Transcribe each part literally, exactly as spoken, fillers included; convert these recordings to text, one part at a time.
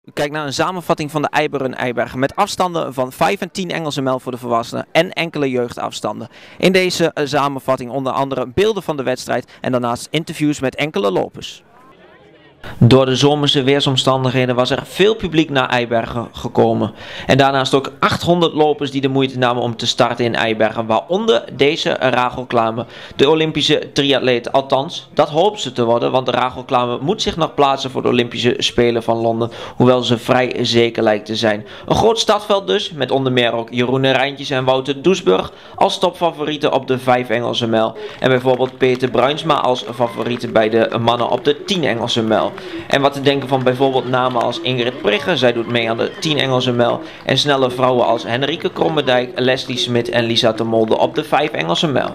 U kijkt naar een samenvatting van de Eibergen Eibergen met afstanden van vijf en tien Engelse mijl voor de volwassenen en enkele jeugdafstanden. In deze uh, samenvatting onder andere beelden van de wedstrijd en daarnaast interviews met enkele lopers. Door de zomerse weersomstandigheden was er veel publiek naar Eibergen gekomen. En daarnaast ook achthonderd lopers die de moeite namen om te starten in Eibergen. Waaronder deze Rachel Klamer, de Olympische triatleet. Althans, dat hoopt ze te worden, want Rachel Klamer moet zich nog plaatsen voor de Olympische Spelen van Londen. Hoewel ze vrij zeker lijkt te zijn. Een groot startveld dus, met onder meer ook Jeroen Rijntjes en Wouter Doesburg als topfavorieten op de vijf Engelse mijl. En bijvoorbeeld Peter Bruinsma als favorieten bij de mannen op de tien Engelse mijl. En wat te denken van bijvoorbeeld namen als Ingrid Prigge, zij doet mee aan de tien Engelse mijl. En snelle vrouwen als Henrike Krommerdijk, Leslie Smit en Lisa de Molde op de vijf Engelse mijl.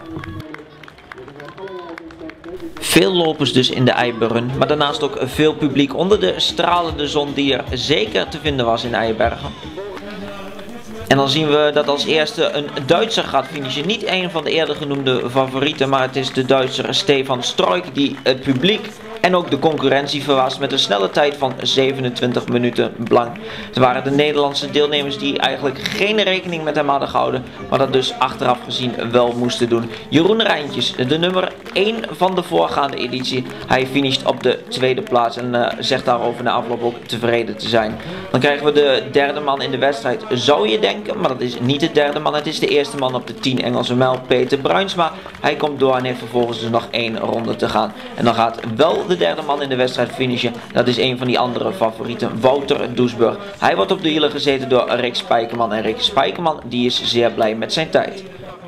Veel lopers dus in de Eibergen, maar daarnaast ook veel publiek onder de stralende zon die er zeker te vinden was in Eibergen. En dan zien we dat als eerste een Duitser gaat finishen. Niet een van de eerder genoemde favorieten, maar het is de Duitser Stefan Struik die het publiek en ook de concurrentie verrast met een snelle tijd van zevenentwintig minuten blank. Het waren de Nederlandse deelnemers die eigenlijk geen rekening met hem hadden gehouden, maar dat dus achteraf gezien wel moesten doen. Jeroen Rijntjes, de nummer één van de voorgaande editie. Hij finisht op de tweede plaats en uh, zegt daarover na afloop ook tevreden te zijn. Dan krijgen we de derde man in de wedstrijd, zou je denken, maar dat is niet de derde man. Het is de eerste man op de tien Engelse mijl, Peter Bruinsma. Hij komt door en heeft vervolgens dus nog één ronde te gaan. En dan gaat wel de derde man in de wedstrijd finishen. Dat is een van die andere favorieten, Wouter Doesburg. Hij wordt op de hielen gezeten door Rick Spijkerman. En Rick Spijkerman die is zeer blij met zijn tijd.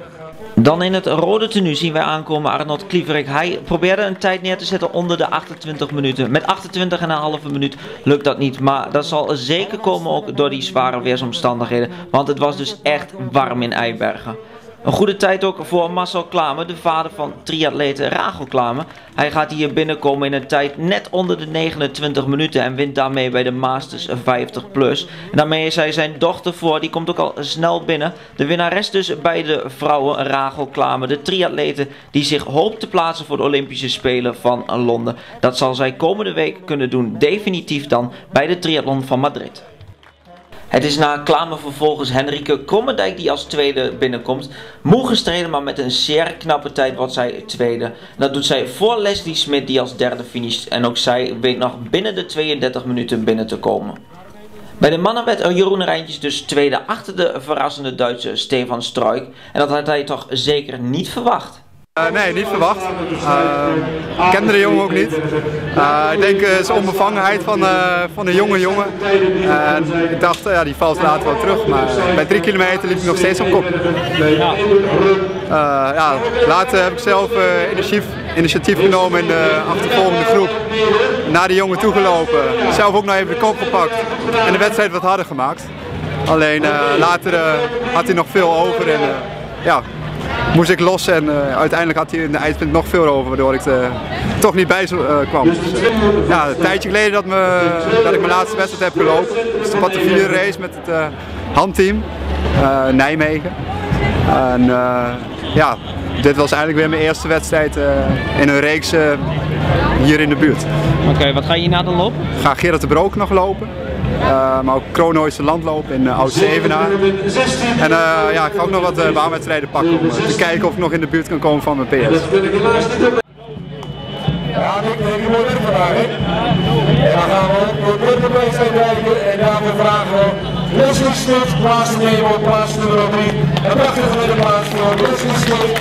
Dan in het rode tenue zien wij aankomen Arnold Klieverik. Hij probeerde een tijd neer te zetten onder de achtentwintig minuten. Met achtentwintig komma vijf minuut lukt dat niet. Maar dat zal zeker komen ook door die zware weersomstandigheden. Want het was dus echt warm in Eibergen. Een goede tijd ook voor Marcel Klamer, de vader van triatlete Rachel Klamer. Hij gaat hier binnenkomen in een tijd net onder de negenentwintig minuten en wint daarmee bij de Masters vijftig plus. En daarmee is hij zijn dochter voor, die komt ook al snel binnen. De winnares dus bij de vrouwen, Rachel Klamer, de triatlete die zich hoopt te plaatsen voor de Olympische Spelen van Londen. Dat zal zij komende week kunnen doen, definitief dan bij de triathlon van Madrid. Het is na Klamer vervolgens Henrike Krommerdijk die als tweede binnenkomt. Moe gestreden, maar met een zeer knappe tijd wordt zij tweede. En dat doet zij voor Leslie Smit die als derde finisht. En ook zij weet nog binnen de tweeëndertig minuten binnen te komen. Bij de mannen werd Jeroen Rijntjes dus tweede achter de verrassende Duitse Stefan Struik. En dat had hij toch zeker niet verwacht. Uh, nee, niet verwacht. Uh, ik kende de jongen ook niet. Uh, ik denk uh, zijn onbevangenheid van, uh, van een jonge jongen. Uh, ik dacht, uh, ja, die valt later wel terug, maar uh, bij drie kilometer liep ik nog steeds op kop. Uh, ja, later heb ik zelf uh, initiatief, initiatief genomen in de achtervolgende groep. Naar de jongen toegelopen, zelf ook nog even de kop gepakt en de wedstrijd wat harder gemaakt. Alleen uh, later uh, had hij nog veel over en uh, ja. Moest ik los en uh, uiteindelijk had hij in de eindpunt nog veel over, waardoor ik er toch niet bij uh, kwam. Dus, uh, ja, een tijdje geleden dat, me, dat ik mijn laatste wedstrijd heb gelopen. Dus de vierde race met het uh, handteam uh, Nijmegen. En uh, ja, dit was eigenlijk weer mijn eerste wedstrijd uh, in een reeks uh, hier in de buurt. Oké, okay, wat ga je hierna dan lopen? Ik ga Gerard de Broek nog lopen. Uh, maar ook Kroonhuizen landloop in uh, Oud-Zevenaar. En uh, ja, ik ga ook nog wat uh, baanwedstrijden pakken om uh, te kijken of ik nog in de buurt kan komen van mijn P S. Ja, ik denk je mooi vandaag, hè? En dan gaan we ook door de wedstrijd kijken en daarvoor vragen we Leslie Smit, plaats te nemen op plaats nummer drie. Een prachtige middenplaats voor Leslie Smit.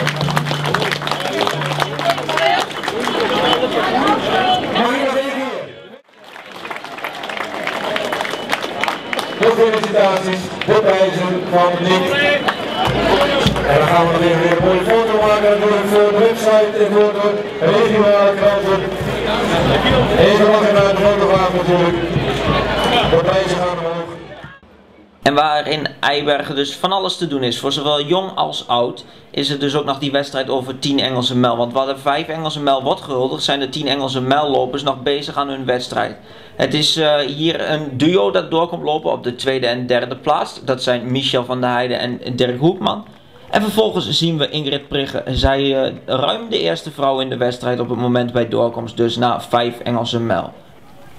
De felicitaties, de prijzen van Nick. En dan gaan we nog even weer een mooie foto maken natuurlijk voor de website en voor de regionale kranten. Even lachen naar de fotograaf natuurlijk. De prijzen gaan omhoog. En waar in Eibergen dus van alles te doen is, voor zowel jong als oud, is er dus ook nog die wedstrijd over tien Engelse mijl. Want waar de vijf Engelse mijl wordt gehuldigd, zijn de tien Engelse mijllopers nog bezig aan hun wedstrijd. Het is uh, hier een duo dat door komt lopen op de tweede en derde plaats. Dat zijn Michel van der Heijden en Dirk Hoekman. En vervolgens zien we Ingrid Prigge. Zij uh, ruim de eerste vrouw in de wedstrijd op het moment bij doorkomst, dus na vijf Engelse mijl.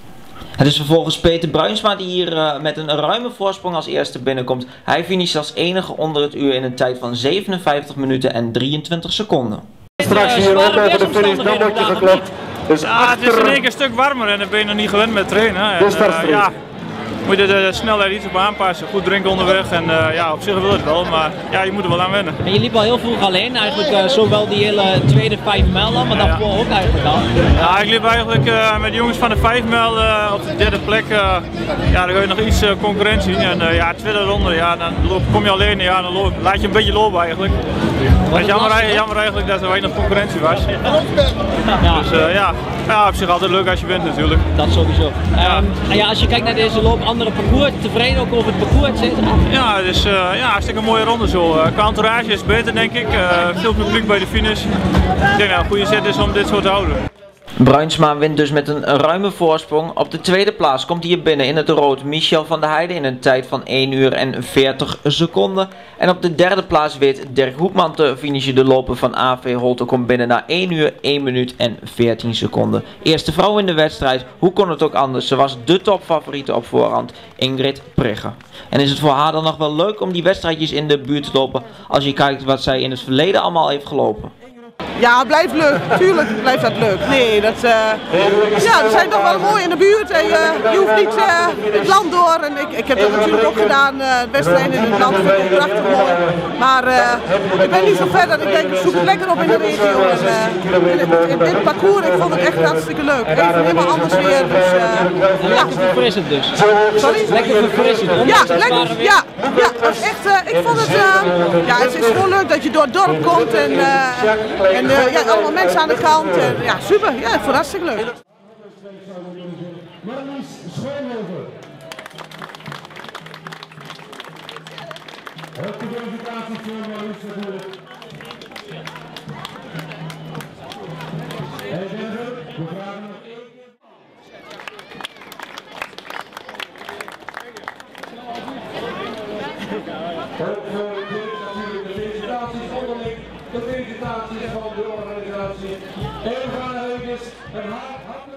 Het is vervolgens Peter Bruinsma die hier uh, met een ruime voorsprong als eerste binnenkomt. Hij finisht als enige onder het uur in een tijd van zevenenvijftig minuten en drieëntwintig seconden. Straks hier ook over de finish, dan wordt je geklopt. Dus ja, het is in één keer een stuk warmer en dan ben je nog niet gewend met trainen. Dus en, uh, ja, moet je de snelheid iets op aanpassen, goed drinken onderweg en uh, ja, op zich wil het wel, maar ja, je moet er wel aan wennen. En je liep al heel vroeg alleen, eigenlijk uh, zowel die hele tweede vijf mijl, maar daarvoor ja. ook eigenlijk al. Ja, ik liep eigenlijk uh, met de jongens van de vijf mijl uh, op de derde plek. Uh, ja, dan heb je nog iets uh, concurrentie en uh, ja, tweede ronde, ja, dan loop, kom je alleen, ja, dan loop, laat je een beetje lopen eigenlijk. Het is jammer, jammer eigenlijk dat er weinig concurrentie was. Ja. Dus uh, ja. ja, op zich altijd leuk als je wint natuurlijk. Dat sowieso. Ja. Um, en ja, als je kijkt naar deze loop, andere parcours, tevreden ook over het parcours, et cetera? Ja, het is uh, ja, hartstikke een mooie ronde zo. Uh, qua entourage is beter denk ik, uh, veel publiek bij de finish. Ik denk dat een goede zet is om dit zo te houden. Bruinsma wint dus met een ruime voorsprong. Op de tweede plaats komt hier binnen in het rood Michel van der Heijden in een tijd van één uur en veertig seconden. En op de derde plaats weet Dirk Hoekman te finishen. De loper van A V Holte komt binnen na één uur, één minuut en veertien seconden. Eerste vrouw in de wedstrijd, hoe kon het ook anders? Ze was de topfavoriete op voorhand, Ingrid Prigge. En is het voor haar dan nog wel leuk om die wedstrijdjes in de buurt te lopen als je kijkt wat zij in het verleden allemaal heeft gelopen? Ja, het blijft leuk. Tuurlijk blijft dat leuk. Nee, dat, uh, ja, we zijn toch wel mooi in de buurt. En je, je hoeft niet uh, het land door. En ik, ik heb dat natuurlijk ook gedaan. Uh, wedstrijden in het land vind ik ook prachtig mooi. Maar uh, ik ben niet zo ver dat ik denk, ik zoek het lekker op in de regio. En, uh, in, in dit parcours, ik vond het echt hartstikke leuk. Even helemaal anders weer. Dus, uh, ja. Lekker verfrissend dus. Sorry? Lekker verfrissend. Ja, lekker, ja, ja, dat is echt, uh, ik vond het, uh, ja, het is gewoon leuk dat je door het dorp komt. En, uh, en uh, ja, allemaal mensen aan de kant. En, ja, super. Ja, ik vond het hartstikke leuk. Marlies Schoonhoven. Ook de felicitaties voor Marlies natuurlijk. En Denver, we vragen nog één keer. Ook voor dit natuurlijk de felicitaties onderling. De felicitaties van de organisatie. En we gaan eventjes een hart.